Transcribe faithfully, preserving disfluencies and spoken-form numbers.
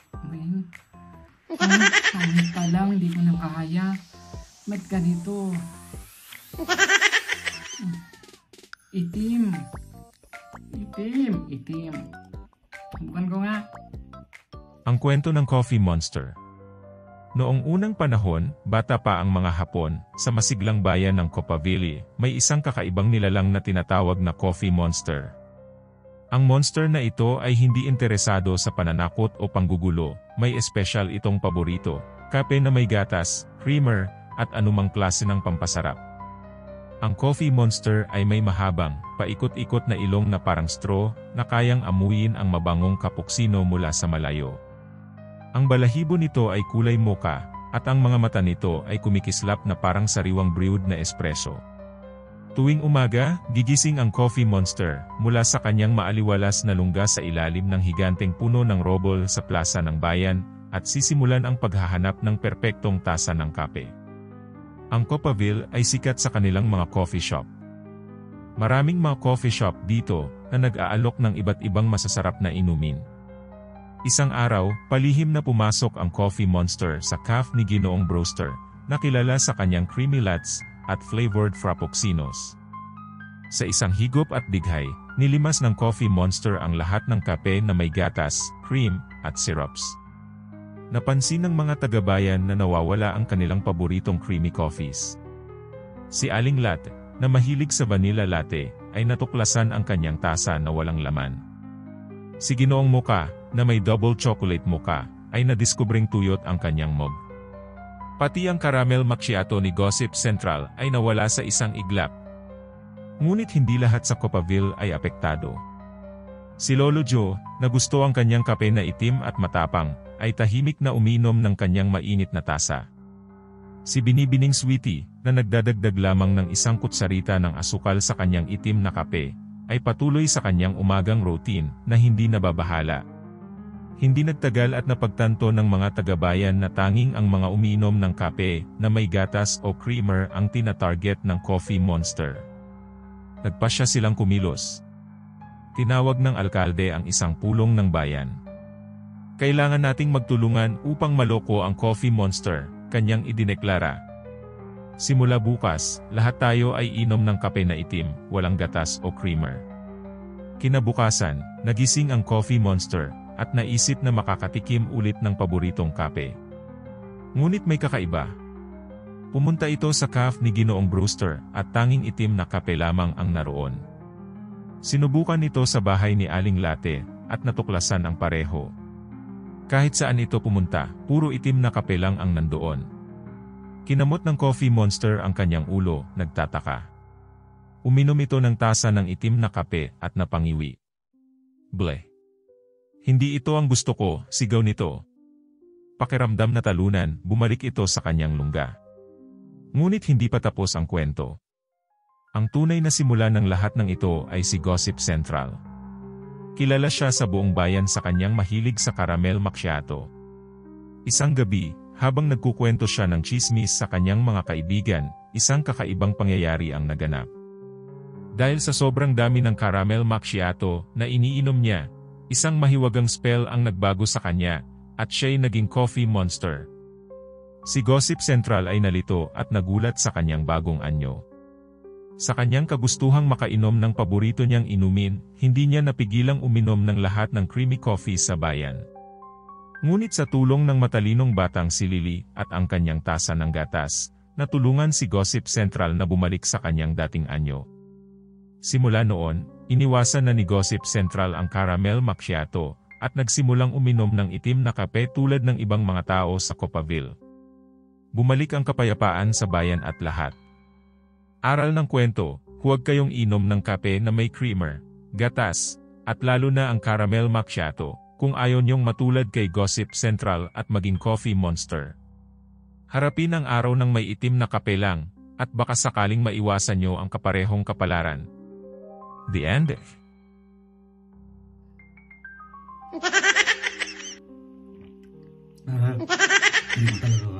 Ayan. Ay, pangit pa lang, hindi ko na kaya. Ba't ganito? Itim. Itim, itim. Subukan ko nga. Ang kwento ng Coffee Monster. Noong unang panahon, bata pa ang mga Hapon, sa masiglang bayan ng Copaville, may isang kakaibang nilalang na tinatawag na Coffee Monster. Ang monster na ito ay hindi interesado sa pananakot o panggugulo, may espesyal itong paborito, kape na may gatas, creamer, at anumang klase ng pampasarap. Ang Coffee Monster ay may mahabang, paikot-ikot na ilong na parang straw, na kayang amuyin ang mabangong kapuksino mula sa malayo. Ang balahibo nito ay kulay mocha, at ang mga mata nito ay kumikislap na parang sariwang brewed na espresso. Tuwing umaga, gigising ang Coffee Monster, mula sa kanyang maaliwalas na lungga sa ilalim ng higanteng puno ng robol sa plaza ng bayan, at sisimulan ang paghahanap ng perpektong tasa ng kape. Ang Copaville ay sikat sa kanilang mga coffee shop. Maraming mga coffee shop dito, na nag-aalok ng iba't ibang masasarap na inumin. Isang araw, palihim na pumasok ang Coffee Monster sa cafe ni Ginoong Brewster, na kilala sa kanyang creamy lattes at flavored frappuccinos. Sa isang higop at dighay, nilimas ng Coffee Monster ang lahat ng kape na may gatas, cream, at syrups. Napansin ng mga tagabayan na nawawala ang kanilang paboritong creamy coffees. Si Aling Latte, na mahilig sa vanilla latte, ay natuklasan ang kanyang tasa na walang laman. Si Ginoong Mocha, na may double chocolate mocha, ay nadiskubring tuyot ang kanyang mug. Pati ang caramel macchiato ni Gossip Central ay nawala sa isang iglap. Ngunit hindi lahat sa Copaville ay apektado. Si Lolo Joe, na gusto ang kanyang kape na itim at matapang, ay tahimik na uminom ng kanyang mainit na tasa. Si Binibining Sweetie, na nagdadagdag lamang ng isang kutsarita ng asukal sa kanyang itim na kape, ay patuloy sa kanyang umagang routine na hindi nababahala. Hindi nagtagal at napagtanto ng mga tagabayan na tanging ang mga umiinom ng kape na may gatas o creamer ang tina-target ng Coffee Monster. Nagpasya silang kumilos. Tinawag ng alkalde ang isang pulong ng bayan. Kailangan nating magtulungan upang maloko ang Coffee Monster, kanyang idineklara. Simula bukas, lahat tayo ay inom ng kape na itim, walang gatas o creamer. Kinabukasan, nagising ang Coffee Monster, at naisip na makakatikim ulit ng paboritong kape. Ngunit may kakaiba. Pumunta ito sa cafe ni Ginoong Brewster, at tanging itim na kape lamang ang naroon. Sinubukan ito sa bahay ni Aling Latte, at natuklasan ang pareho. Kahit saan ito pumunta, puro itim na kape lang ang nandoon. Kinamot ng Coffee Monster ang kanyang ulo, nagtataka. Uminom ito ng tasa ng itim na kape at napangiwi. Bleh. Hindi ito ang gusto ko, sigaw nito. Pakiramdam na talunan, bumalik ito sa kanyang lungga. Ngunit hindi pa tapos ang kwento. Ang tunay na simula ng lahat ng ito ay si Gossip Central. Kilala siya sa buong bayan sa kanyang mahilig sa caramel macchiato. Isang gabi, habang nagkukwento siya ng chismis sa kanyang mga kaibigan, isang kakaibang pangyayari ang naganap. Dahil sa sobrang dami ng caramel macchiato na iniinom niya, isang mahiwagang spell ang nagbago sa kanya, at siya'y naging Coffee Monster. Si Gossip Central ay nalito at nagulat sa kanyang bagong anyo. Sa kanyang kagustuhang makainom ng paborito niyang inumin, hindi niya napigilang uminom ng lahat ng creamy coffee sa bayan. Ngunit sa tulong ng matalinong batang si Lily at ang kanyang tasa ng gatas, natulungan si Gossip Central na bumalik sa kanyang dating anyo. Simula noon, iniwasan na ni Gossip Central ang caramel macchiato, at nagsimulang uminom ng itim na kape tulad ng ibang mga tao sa Copaville. Bumalik ang kapayapaan sa bayan at lahat. Aral ng kwento, huwag kayong inom ng kape na may creamer, gatas, at lalo na ang caramel macchiato, kung ayaw niyong matulad kay Gossip Central at maging Coffee Monster. Harapin ang araw ng may itim na kape lang, at baka sakaling maiwasan niyo ang kaparehong kapalaran. The end. Ah, hindi ko talaga